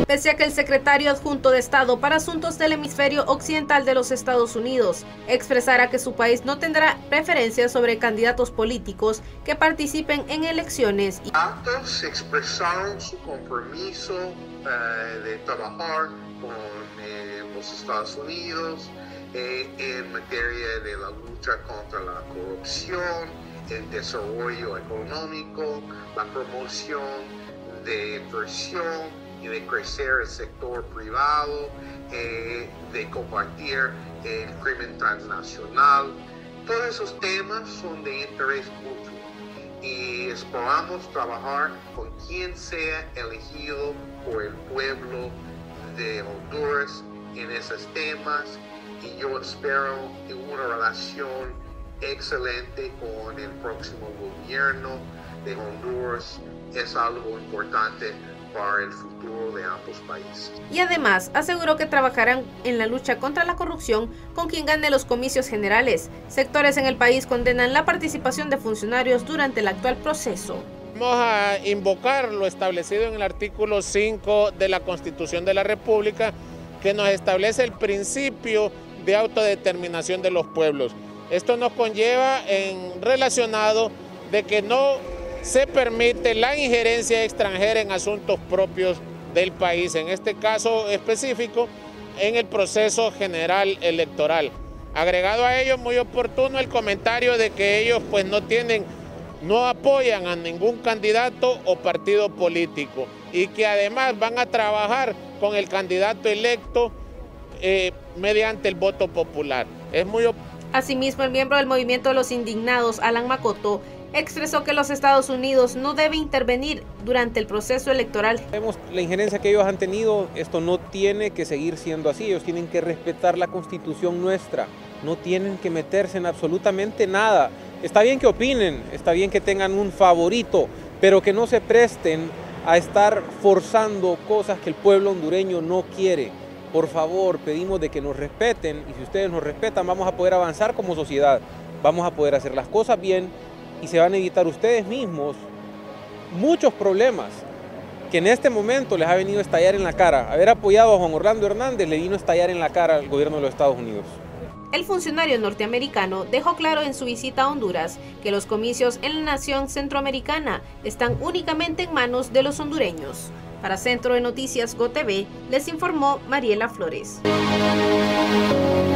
Pese a que el secretario adjunto de Estado para Asuntos del Hemisferio Occidental de los Estados Unidos expresara que su país no tendrá preferencias sobre candidatos políticos que participen en elecciones. Actos expresaron su compromiso de trabajar con los Estados Unidos en materia de la lucha contra la corrupción, el desarrollo económico, la promoción de inversión y de crecer el sector privado, de combatir el crimen transnacional. Todos esos temas son de interés mutuo y esperamos trabajar con quien sea elegido por el pueblo de Honduras en esos temas, y yo espero una relación excelente con el próximo gobierno de Honduras. Es algo importante para el futuro de ambos países. Y además aseguró que trabajarán en la lucha contra la corrupción con quien gane los comicios generales. Sectores en el país condenan la participación de funcionarios durante el actual proceso. Vamos a invocar lo establecido en el artículo 5 de la Constitución de la República, que nos establece el principio de autodeterminación de los pueblos. Esto nos conlleva en relacionado de que no se permite la injerencia extranjera en asuntos propios del país, en este caso específico, en el proceso general electoral. Agregado a ello, muy oportuno el comentario de que ellos pues no apoyan a ningún candidato o partido político y que además van a trabajar con el candidato electo mediante el voto popular. Asimismo, el miembro del Movimiento de los Indignados, Alan Macoto, expresó que los Estados Unidos no deben intervenir durante el proceso electoral. Vemos la injerencia que ellos han tenido, esto no tiene que seguir siendo así, ellos tienen que respetar la Constitución nuestra, no tienen que meterse en absolutamente nada. Está bien que opinen, está bien que tengan un favorito, pero que no se presten a estar forzando cosas que el pueblo hondureño no quiere. Por favor, pedimos de que nos respeten, y si ustedes nos respetan vamos a poder avanzar como sociedad, vamos a poder hacer las cosas bien, y se van a evitar ustedes mismos muchos problemas que en este momento les ha venido a estallar en la cara. Haber apoyado a Juan Orlando Hernández le vino a estallar en la cara al gobierno de los Estados Unidos. El funcionario norteamericano dejó claro en su visita a Honduras que los comicios en la nación centroamericana están únicamente en manos de los hondureños. Para Centro de Noticias GOTV, les informó Mariela Flores.